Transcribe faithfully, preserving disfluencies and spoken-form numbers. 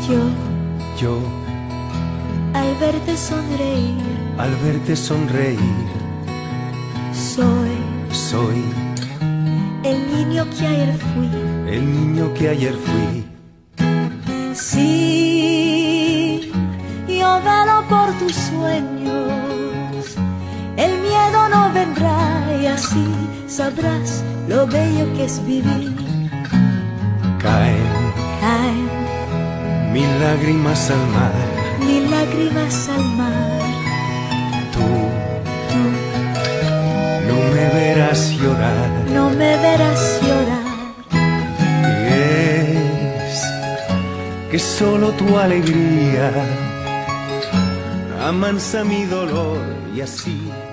Yo, yo, al verte sonreír, al verte sonreír, soy soy el niño que ayer fui. el niño que ayer fui. Sí, yo velo por tus sueños, el miedo no vendrá y así sabrás lo bello que es vivir. Caen Caen mil lágrimas al mar, mil lágrimas al mar. tú Tú no me verás llorar. no me verás llorar. Y es que solo tu alegría amansa mi dolor y así